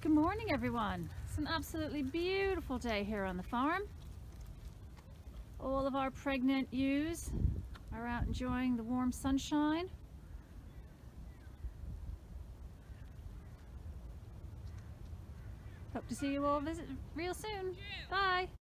Good morning, everyone. It's an absolutely beautiful day here on the farm. All of our pregnant ewes are out enjoying the warm sunshine. Hope to see you all visit real soon. Bye.